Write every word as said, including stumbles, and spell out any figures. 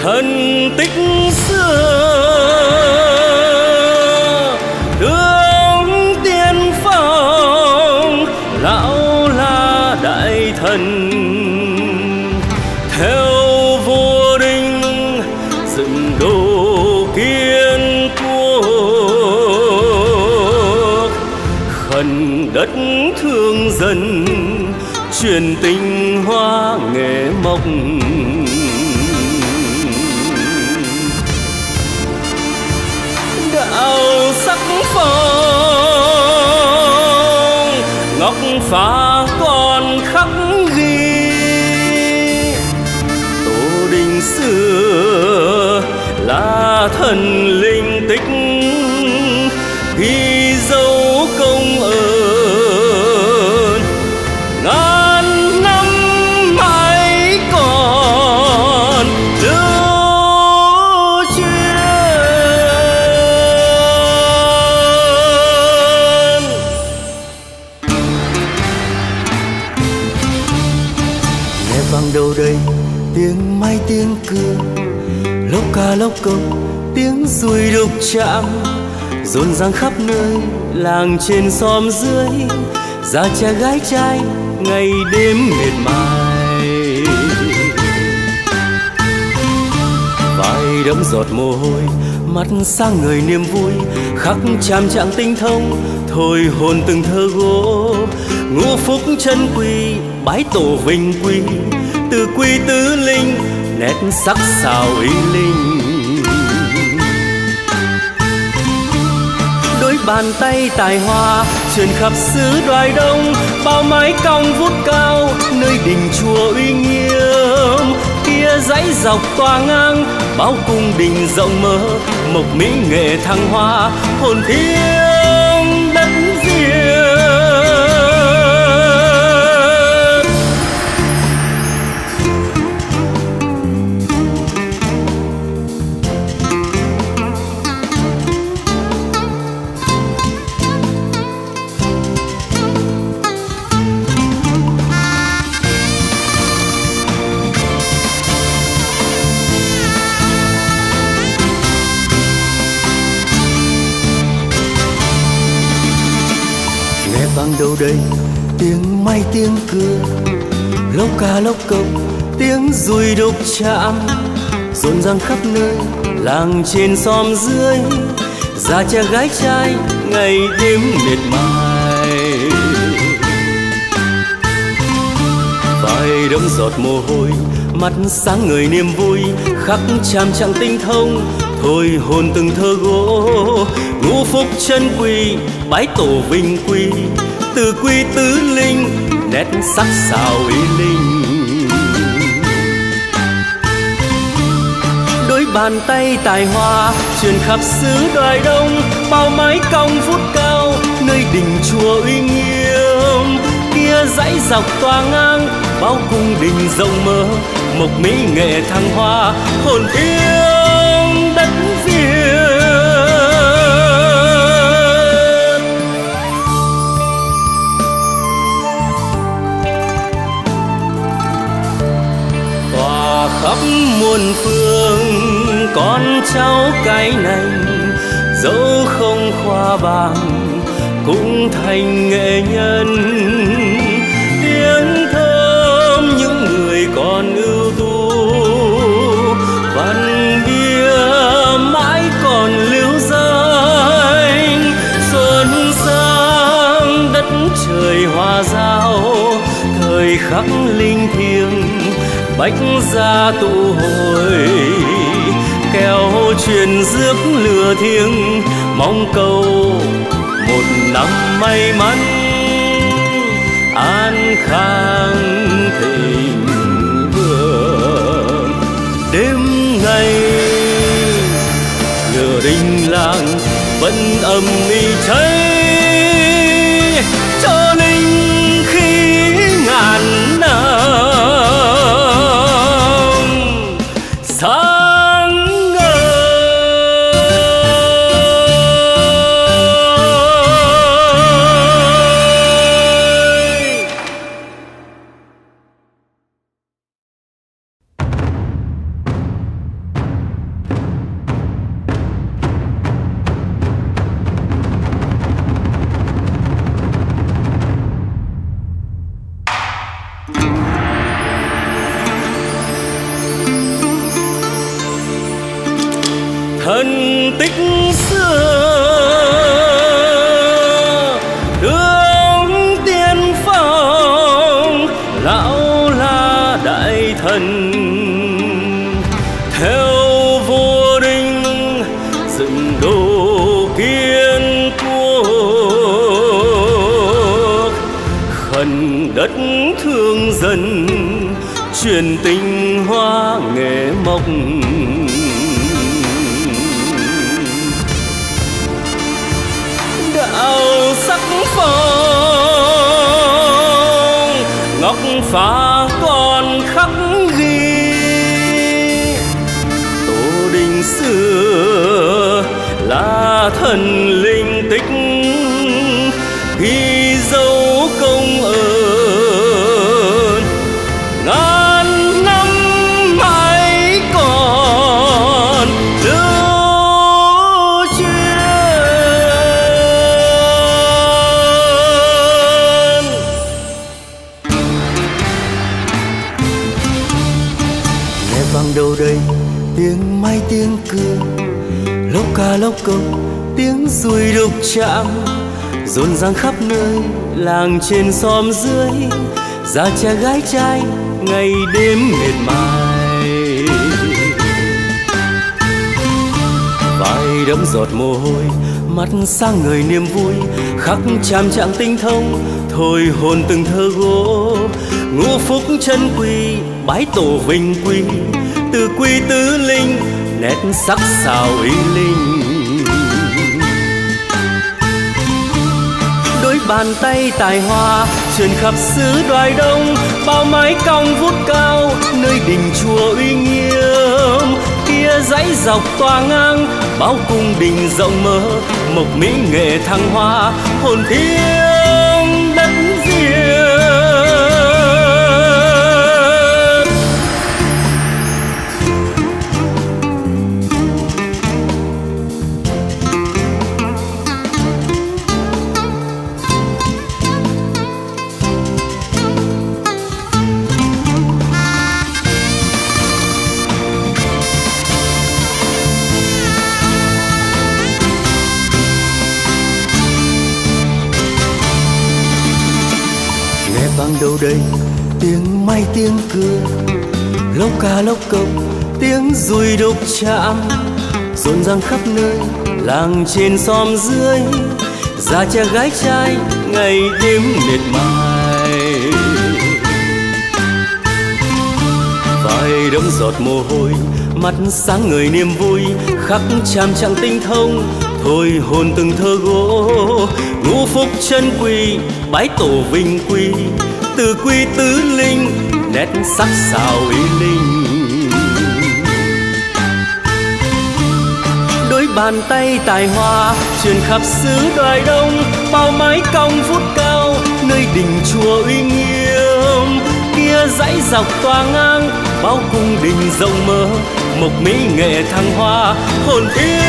Thần tích xưa tướng tiên phong, lão la đại thần theo vua Đinh dựng đô kiên quốc. Khẩn đất thương dân truyền tinh hoa nghệ mộc, đạo sắc phong ngọc phá còn khắc ghi. Tổ đình xưa là thần linh tích, ghi dấu công ơn ngàn năm mãi còn lưu truyền. Nghe vang đâu đây tiếng mai tiếng cưa, lốc ca lốc câu tiếng dùi đục chạm, rộn ràng khắp nơi làng trên xóm dưới, già trẻ gái trai ngày đêm miệt mài. Vai đẫm giọt mồ hôi, mắt sang người niềm vui, khắc chạm trạng tinh thông thôi hồn từng thơ gỗ. Ngũ phúc chân quy bái tổ vinh quy, từ quy tứ linh nét sắc sảo uy linh. Đôi bàn tay tài hoa truyền khắp xứ Đoài Đông, bao mái cong vút cao nơi đình chùa uy nghiêm. Kia dãy dọc tòa ngang bao cung đình rộng mở, mộc mỹ nghệ thăng hoa hồn thiêng đất Việt. Vang đâu đây tiếng mai tiếng cưa, lốc ca lốc câu tiếng dùi đục chạm, rộn ràng khắp nơi làng trên xóm dưới, già trẻ gái trai ngày đêm miệt mài. Vai đẫm giọt mồ hôi, mắt sáng ngời niềm vui, khắc chạm trạng tinh thông thôi hồn từng thơ gỗ. Ngũ phúc chân quy bái tổ vinh quy, từ quy tứ linh nét sắc sảo uy linh. Đôi bàn tay tài hoa truyền khắp xứ Đoài Đông, bao mái cong vút cao nơi đình chùa uy nghiêm. Kia dãy dọc tòa ngang bao cung đình rộng mở, mộc mỹ nghệ thăng hoa hồn thiêng đất Việt. Tỏa khắp muôn phương con cháu cái này, dẫu không khoa bảng cũng thành nghệ nhân. Tiếng thơm những người còn ưu tú, văn bia mãi còn lưu danh. Xuân sang đất trời hoa giao, thời khắc linh thiêng bách gia tụ hồi. Kéo truyền rước lửa thiêng, mong cầu một năm may mắn an khang thịnh vượng. Đêm ngày lửa đình làng vẫn âm ỉ cháy, cho linh khí ngàn năm sáng ngời. tích xưa. Tướng tiên phong lão la đại thần, theo vua Đinh dựng đô kiên quốc. Khẩn đất thương dân truyền tinh hoa nghệ mộc. Đạo sắc phong ngọc phá còn khắc ghi. Tổ đình xưa là thần linh tích, ghi dấu công ơn ngàn năm mãi còn lưu truyền. Nghe vang đâu đây tiếng mai tiếng cười, lốc ca lốc câu tiếng ruồi đục chạm, rộn ràng khắp nơi làng trên xóm dưới. Già trẻ gái trai ngày đêm miệt mài, vai đẫm giọt mồ hôi, mắt sáng ngời niềm vui. Khắc chạm trạng tinh thông, thôi hồn từng thơ gỗ. Ngũ phúc chân quy bái tổ vinh quy, từ quy tứ linh nét sắc sảo uy linh. Đôi bàn tay tài hoa truyền khắp xứ Đoài Đông, bao mái cong vút cao nơi đình chùa uy nghiêm. Kia dãy dọc tòa ngang bao cung đình rộng mở, mộc mỹ nghệ thăng hoa hồn thiêng đất Việt. Vang đâu đây tiếng mai tiếng cười, lốc ca lốc câu tiếng ruồi đục chạm, rộn ràng khắp nơi làng trên xóm dưới. Già trẻ gái trai ngày đêm miệt mài, vai đẫm giọt mồ hôi, mắt sáng ngời niềm vui. Khắc chạm trạng tinh thông, thôi hồn từng thơ gỗ. Ngũ phúc chân quy bái tổ vinh quy, từ quy tứ linh nét sắc sảo uy linh. Đôi bàn tay tài hoa truyền khắp xứ Đoài Đông, bao mái cong vút cao nơi đình chùa uy nghiêm. Kia dãy dọc tòa ngang bao cung đình rộng mở, mộc mỹ nghệ thăng hoa hồn thiêng